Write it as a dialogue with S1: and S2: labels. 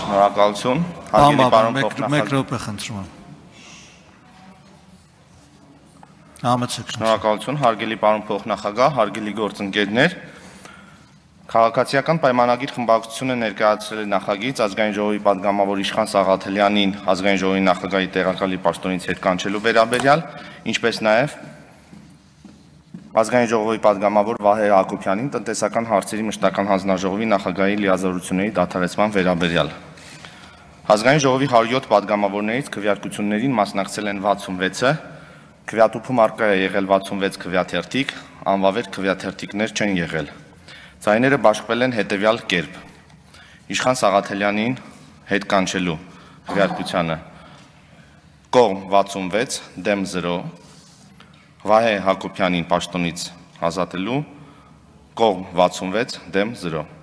S1: Շնորհակալություն, հարգելի պարոն
S2: Մեկ րոպե խնդրում եմ։ Համեցեք։
S1: Շնորհակալություն, հարգելի պարոն փոխնախագահ, հարգելի գործընկերներ։ Քաղաքացիական պայմանագիր խմբակցությունը ներկայացրել է նախագիծ ազգային ժողովի պատգամավոր Իշխան Սաղաթելյանին ազգային ժողովի նախագահի տեղակալի պաշտոնից հետ կանչելու վերաբերյալ, ինչպես նաև ազգային ժողովի պատգամավոր Վահե Հակոբյանին տնտեսական հարցերի մշտական հանձնաժողովի նախագահի լիազորությունների դադարեցման վերաբերյալ։ Ազգային ժողովի 107 պատգամավորներից քվեարկություններին մասնակցել են 66-ը, քվեատուփում առկա է եղել 66 քվեաթերթիկ, անվավեր քվեաթերթիկներ չեն եղել։ Ձայները բաշխվել են հետևյալ կերպ. Իշխան Սաղաթելյանին հետ կանչելու քվեարկությանը կողմ 66, դեմ 0, Վահե Հակոբյանին պաշտոնից ազատելու կողմ 66, դեմ 0։